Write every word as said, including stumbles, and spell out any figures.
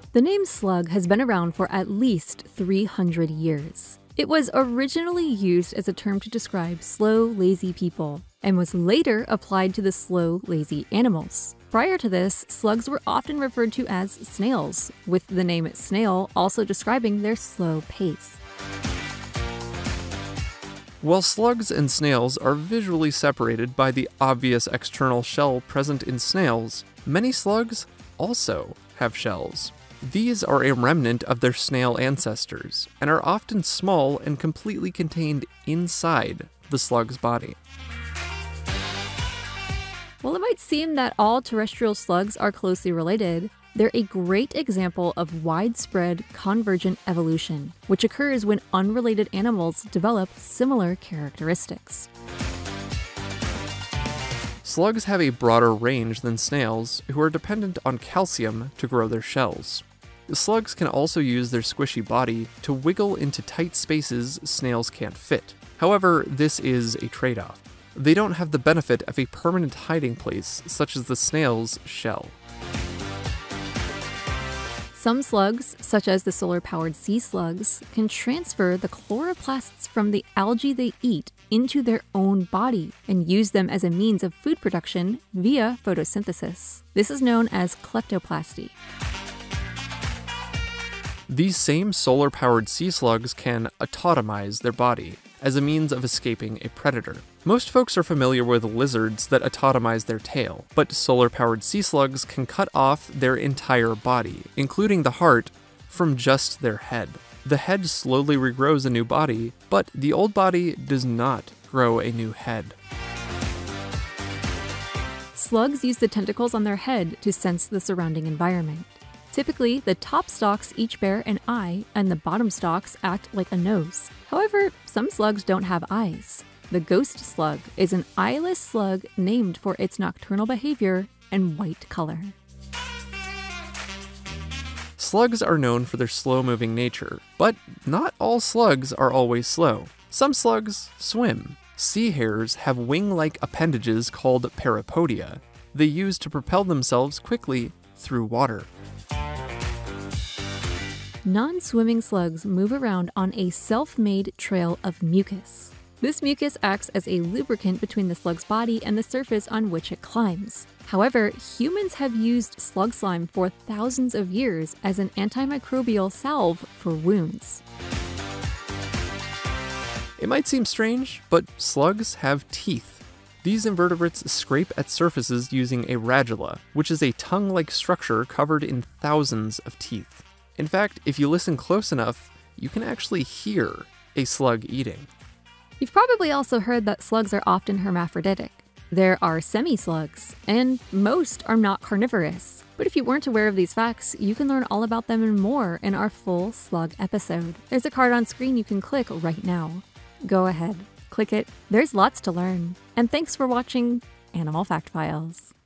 The name slug has been around for at least three hundred years. It was originally used as a term to describe slow, lazy people, and was later applied to the slow, lazy animals. Prior to this, slugs were often referred to as snails, with the name snail also describing their slow pace. While slugs and snails are visually separated by the obvious external shell present in snails, many slugs also have shells. These are a remnant of their snail ancestors, and are often small and completely contained inside the slug's body. While it might seem that all terrestrial slugs are closely related, they're a great example of widespread convergent evolution, which occurs when unrelated animals develop similar characteristics. Slugs have a broader range than snails, who are dependent on calcium to grow their shells. Slugs can also use their squishy body to wiggle into tight spaces snails can't fit. However, this is a trade-off. They don't have the benefit of a permanent hiding place, such as the snail's shell. Some slugs, such as the solar-powered sea slugs, can transfer the chloroplasts from the algae they eat into their own body and use them as a means of food production via photosynthesis. This is known as Kleptoplasty. These same solar-powered sea slugs can autotomize their body as a means of escaping a predator. Most folks are familiar with lizards that autotomize their tail, but solar-powered sea slugs can cut off their entire body, including the heart, from just their head. The head slowly regrows a new body, but the old body does not grow a new head. Slugs use the tentacles on their head to sense the surrounding environment. Typically, the top stalks each bear an eye, and the bottom stalks act like a nose. However, some slugs don't have eyes. The ghost slug is an eyeless slug named for its nocturnal behavior and white color. Slugs are known for their slow-moving nature, but not all slugs are always slow. Some slugs swim. Sea hares have wing-like appendages called parapodia they use to propel themselves quickly through water. Non-swimming slugs move around on a self-made trail of mucus. This mucus acts as a lubricant between the slug's body and the surface on which it climbs. However, humans have used slug slime for thousands of years as an antimicrobial salve for wounds. It might seem strange, but slugs have teeth. These invertebrates scrape at surfaces using a radula, which is a tongue-like structure covered in thousands of teeth. In fact, if you listen close enough, you can actually hear a slug eating. You've probably also heard that slugs are often hermaphroditic. There are semi-slugs, and most are not carnivorous. But if you weren't aware of these facts, you can learn all about them and more in our full slug episode. There's a card on screen you can click right now. Go ahead, click it. There's lots to learn. And thanks for watching Animal Fact Files.